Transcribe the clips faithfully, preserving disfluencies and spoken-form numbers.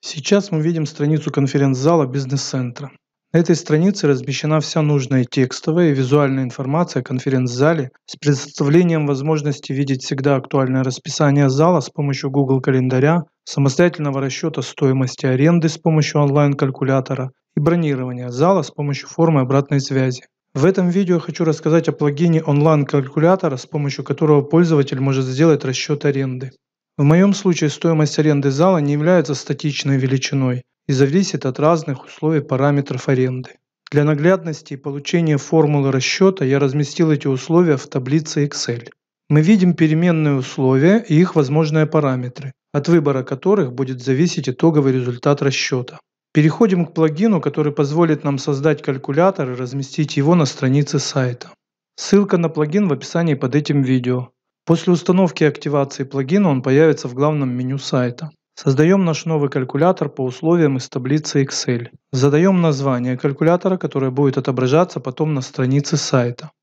Сейчас мы видим страницу конференц-зала бизнес-центра. На этой странице размещена вся нужная текстовая и визуальная информация о конференц-зале с представлением возможности видеть всегда актуальное расписание зала с помощью Google календаря, самостоятельного расчета стоимости аренды с помощью онлайн-калькулятора и бронирования зала с помощью формы обратной связи. В этом видео я хочу рассказать о плагине онлайн-калькулятора, с помощью которого пользователь может сделать расчет аренды. В моем случае стоимость аренды зала не является статичной величиной и зависит от разных условий параметров аренды. Для наглядности и получения формулы расчета я разместил эти условия в таблице Excel. Мы видим переменные условия и их возможные параметры, от выбора которых будет зависеть итоговый результат расчета. Переходим к плагину, который позволит нам создать калькулятор и разместить его на странице сайта. Ссылка на плагин в описании под этим видео. После установки и активации плагина он появится в главном меню сайта. Создаем наш новый калькулятор по условиям из таблицы Excel. Задаем название калькулятора, которое будет отображаться потом на странице сайта.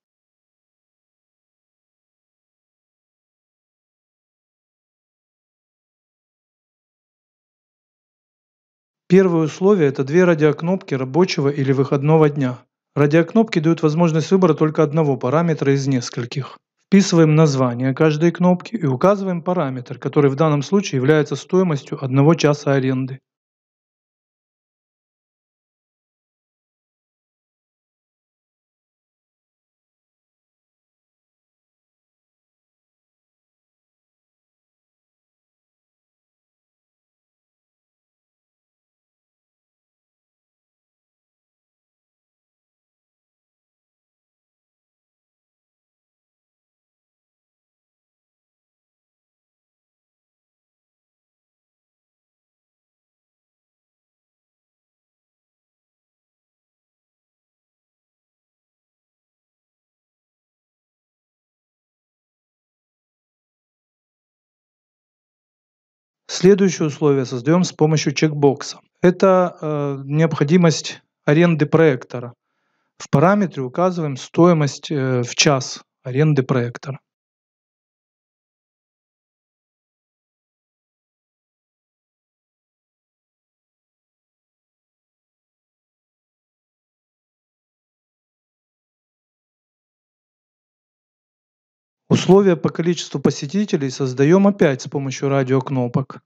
Первое условие – это две радиокнопки рабочего или выходного дня. Радиокнопки дают возможность выбора только одного параметра из нескольких. Вписываем название каждой кнопки и указываем параметр, который в данном случае является стоимостью одного часа аренды. Следующее условие создаем с помощью чекбокса. Это э, необходимость аренды проектора. В параметре указываем стоимость э, в час аренды проектора. Условия по количеству посетителей создаем опять с помощью радиокнопок.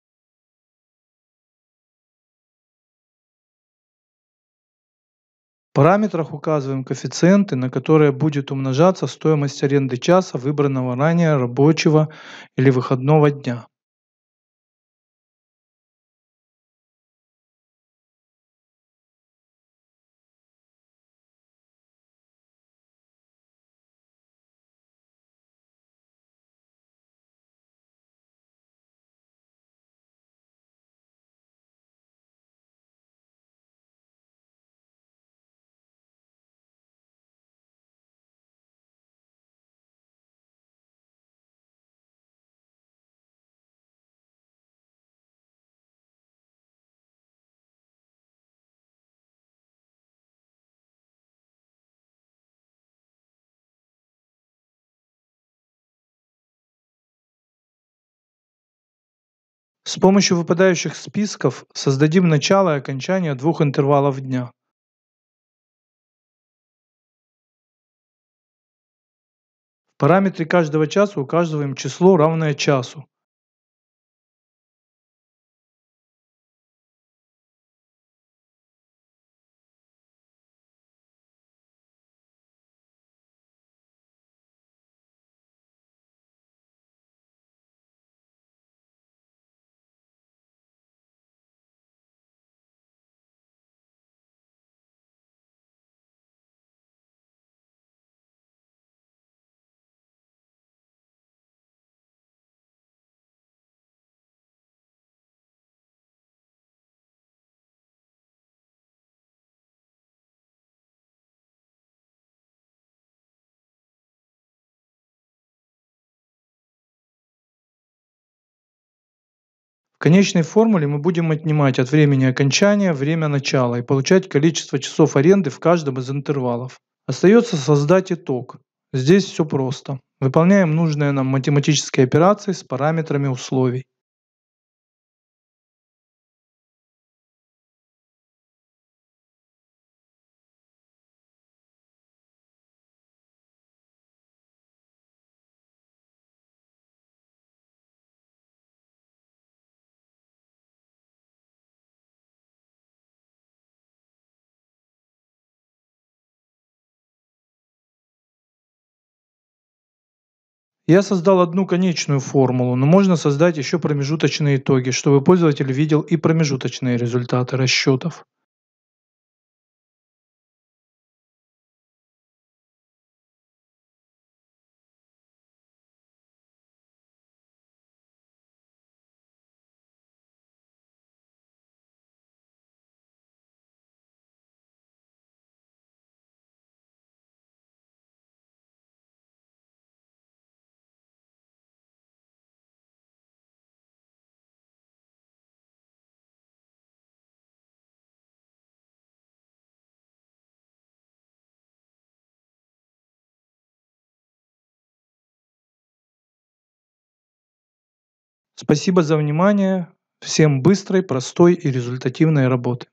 В параметрах указываем коэффициенты, на которые будет умножаться стоимость аренды часа выбранного ранее рабочего или выходного дня. С помощью выпадающих списков создадим начало и окончание двух интервалов дня. В параметре каждого часа указываем число, равное часу. В конечной формуле мы будем отнимать от времени окончания время начала и получать количество часов аренды в каждом из интервалов. Остается создать итог. Здесь все просто. Выполняем нужные нам математические операции с параметрами условий. Я создал одну конечную формулу, но можно создать еще промежуточные итоги, чтобы пользователь видел и промежуточные результаты расчетов. Спасибо за внимание. Всем быстрой, простой и результативной работы.